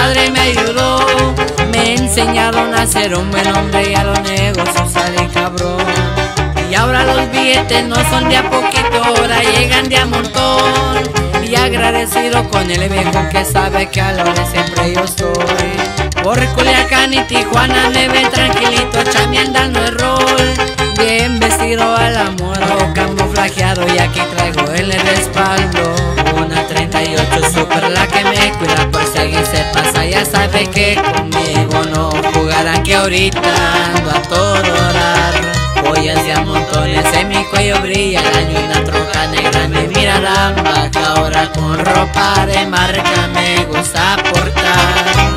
padre me ayudó, me enseñaron a ser un buen hombre y a los negocios salí cabrón. Y ahora los billetes no son de a poquito, ahora llegan de a montón. Y agradecido con el viejo que sabe que a lo de siempre yo soy. Por Culiacán y Tijuana me ven tranquilito, chambeando el rol. Bien vestido a la moda o camuflajeado, y aquí traigo el respaldo. Una 38 Super, la que me cuida por si alguien se pasa. Ya sabe que conmigo no jugarán, que ahorita ando a todo dar. Joyas de a montones en mi cuello brilla el año, y una troca negra me mirarán baja. Ahora con ropa de marca me gusta portar.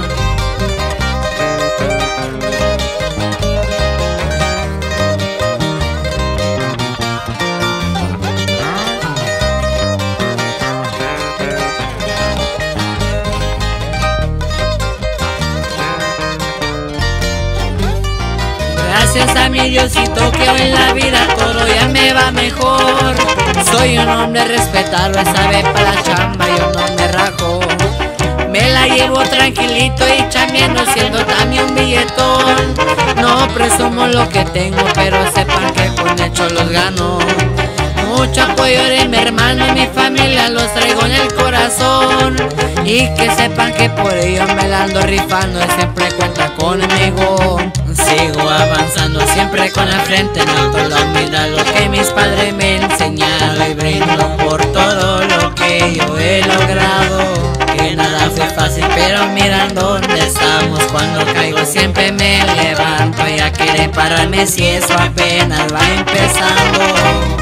Gracias a mi Diosito que hoy en la vida todo ya me va mejor. Soy un hombre respetado, sabe para la chamba, yo no me rajo. Me la llevo tranquilito y chambeando, siendo también un billetón. No presumo lo que tengo, pero sepan que con hecho los gano. Mucho apoyo de mi hermano y mi familia, los traigo en el corazón. Y que sepan que por ello me la ando rifando, y siempre cuentan conmigo. Sigo avanzando siempre con la frente en alto, la humildad, lo que mis padres me han enseñado. Y brindo por todo lo que yo he logrado. Que nada fue fácil, pero miran dónde estamos. Cuando caigo siempre me levanto, ya quiere pararme si eso apenas va empezando.